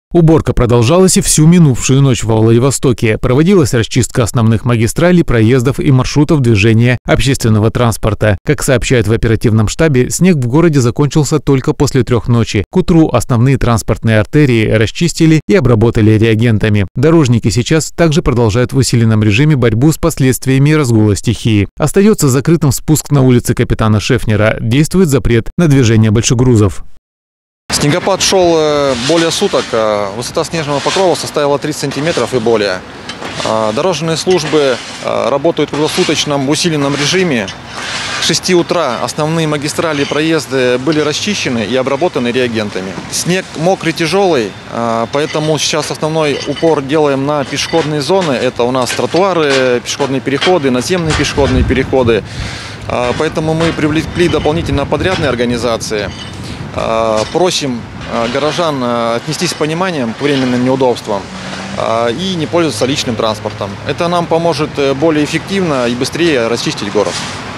Уборка продолжалась и всю минувшую ночь во Владивостоке. Проводилась расчистка основных магистралей, проездов и маршрутов движения общественного транспорта. Как сообщают в оперативном штабе, снег в городе закончился только после 3 ночи. К утру основные транспортные артерии расчистили и обработали реагентами. Дорожники сейчас также продолжают в усиленном режиме борьбу с последствиями разгула стихии. Остается закрытым спуск на улице Капитана Шефнера. Действует запрет на движение большегрузов. Снегопад шел более суток, высота снежного покрова составила 30 сантиметров и более. Дорожные службы работают в круглосуточном усиленном режиме. С 6 утра основные магистрали и проезды были расчищены и обработаны реагентами. Снег мокрый, тяжелый, поэтому сейчас основной упор делаем на пешеходные зоны. Это у нас тротуары, пешеходные переходы, наземные пешеходные переходы. Поэтому мы привлекли дополнительно подрядные организации. Просим горожан отнестись с пониманием к временным неудобствам и не пользоваться личным транспортом. Это нам поможет более эффективно и быстрее расчистить город.